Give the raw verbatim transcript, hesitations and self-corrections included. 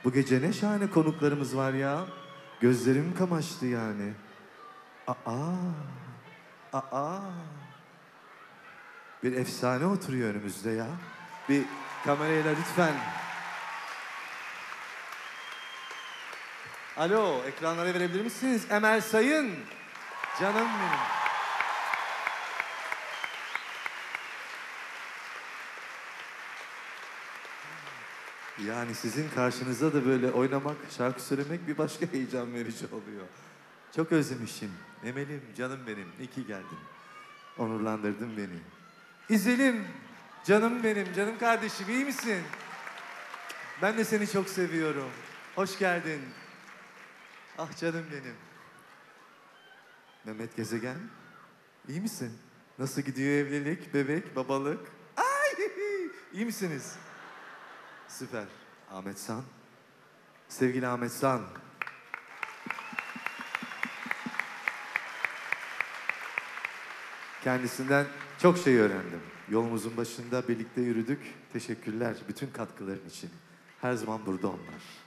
Bu gece ne şahane konuklarımız var ya. Gözlerim kamaştı yani. Aa, aa. Bir efsane oturuyor önümüzde ya. Bir kamerayla lütfen. Alo, ekranlara verebilir misiniz? Emel Sayın. Canım benim. Yani sizin karşınızda da böyle oynamak, şarkı söylemek bir başka heyecan verici oluyor. Çok özlemişim. Emel'im, canım benim. İyi ki geldin. Onurlandırdın beni. İzel'im, canım benim, canım kardeşim. İyi misin? Ben de seni çok seviyorum. Hoş geldin. Ah canım benim. Mehmet Gezegen, iyi misin? Nasıl gidiyor evlilik, bebek, babalık? Ay, iyi misiniz? Süper. Ahmet San. Sevgili Ahmet San. Kendisinden çok şey öğrendim. Yolumuzun başında birlikte yürüdük. Teşekkürler bütün katkıların için. Her zaman burada onlar.